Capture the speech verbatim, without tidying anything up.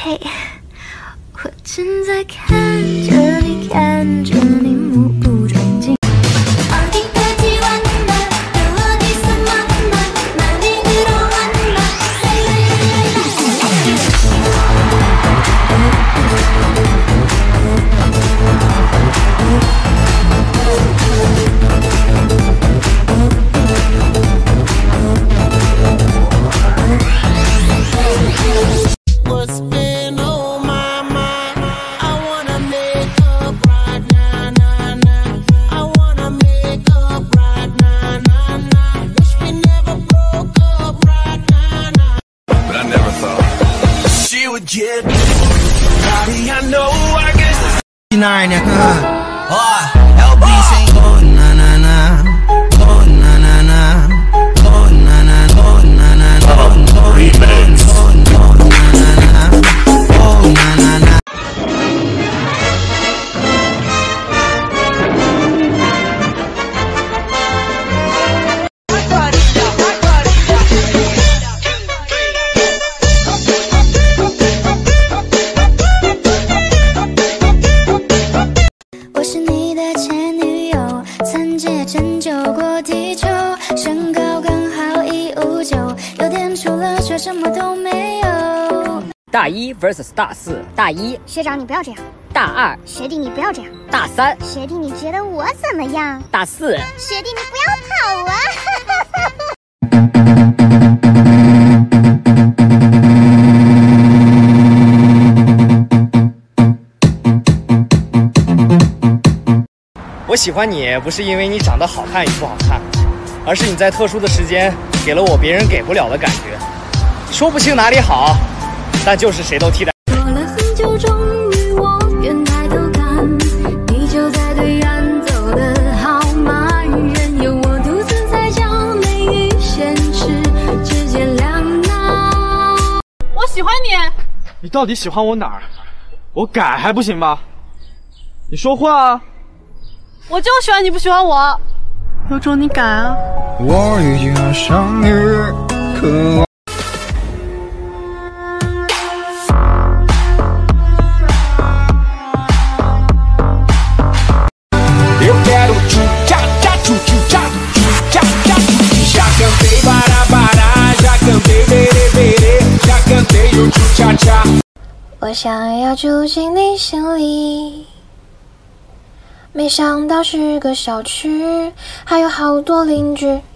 嘿，我正在看着你，看着你目不转睛。 Nine, oh, L B say, oh na na na, oh na na na, oh na na, oh na na, oh oh remix, oh oh na na na, oh na na na. 拯救过地球，身高刚好一五九，有点出了却什么都没有。 大一 versus 大四，大一学长你不要这样， 大二学弟你不要这样， 大三学弟你觉得我怎么样？ 大四学弟你不要跑啊！ 我喜欢你不是因为你长得好看与不好看，而是你在特殊的时间给了我别人给不了的感觉。说不清哪里好，但就是谁都替代。 过了很久，终于我愿抬头看，你就在对岸走得好慢，任由我独自在将美与现实之间两难。 我喜欢你， 你到底喜欢我哪儿？我改还不行吗？你说话啊！ 我就喜欢你不喜欢我，有种你改啊！ 我已经爱上你，渴望。Eu quero tchá tchá tchu tchu tchá tchá tchá tchu. Já cantei para para, já cantei bere bere, já cantei o tchu tchá tchá. 我想要住进你心里。 没想到是个小区，还有好多邻居。